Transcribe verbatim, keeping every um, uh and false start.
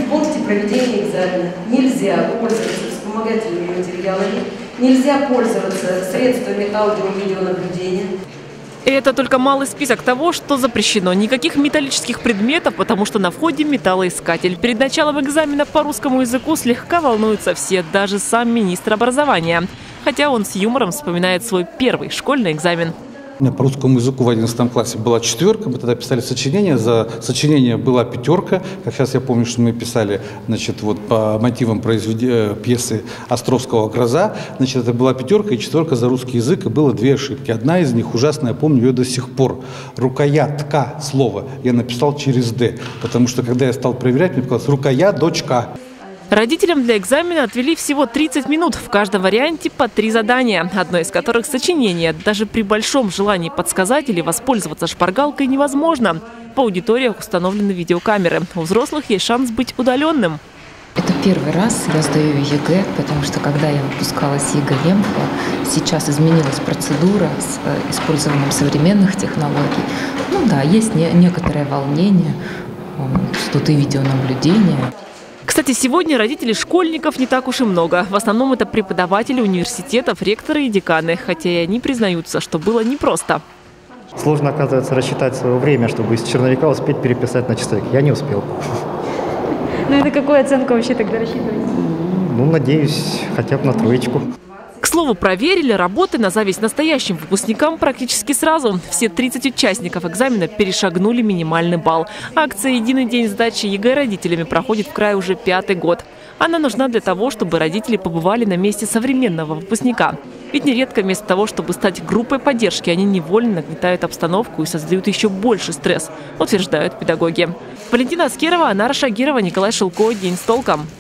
пункте проведения экзамена нельзя пользоваться вспомогательными материалами, нельзя пользоваться средствами аудио-видеонаблюдения. И это только малый список того, что запрещено. Никаких металлических предметов, потому что на входе металлоискатель. Перед началом экзамена по русскому языку слегка волнуются все, даже сам министр образования. Хотя он с юмором вспоминает свой первый школьный экзамен. У меня по русскому языку в одиннадцатом классе была четверка, мы тогда писали сочинение, за сочинение была пятерка. Как сейчас я помню, что мы писали, значит, вот по мотивам произведения пьесы Островского «Гроза». Значит, это была пятерка и четверка за русский язык, и было две ошибки. Одна из них ужасная, я помню ее до сих пор. Рукоятка слово я написал через «д», потому что когда я стал проверять, мне показалось рукоя, дочка. Родителям для экзамена отвели всего тридцать минут. В каждом варианте по три задания, одно из которых сочинение. Даже при большом желании подсказать или воспользоваться шпаргалкой невозможно. По аудиториях установлены видеокамеры. У взрослых есть шанс быть удаленным. Это первый раз я сдаю ЕГЭ, потому что когда я выпускалась ЕГЭ Лемпо, сейчас изменилась процедура с использованием современных технологий. Ну да, есть не, некоторое волнение, что-то видеонаблюдение. Кстати, сегодня родителей школьников не так уж и много. В основном это преподаватели университетов, ректоры и деканы. Хотя и они признаются, что было непросто. Сложно, оказывается, рассчитать свое время, чтобы из черновика успеть переписать на часовик. Я не успел. Ну это какую оценку вообще тогда рассчитываете? Ну, надеюсь, хотя бы на троечку. К слову, проверили работы на зависть настоящим выпускникам практически сразу. Все тридцать участников экзамена перешагнули минимальный балл. Акция «Единый день сдачи ЕГЭ родителями» проходит в крае уже пятый год. Она нужна для того, чтобы родители побывали на месте современного выпускника. Ведь нередко вместо того, чтобы стать группой поддержки, они невольно нагнетают обстановку и создают еще больше стресс, утверждают педагоги. Валентина Аскерова, Анара Шагирова, Николай Шелко. День с толком.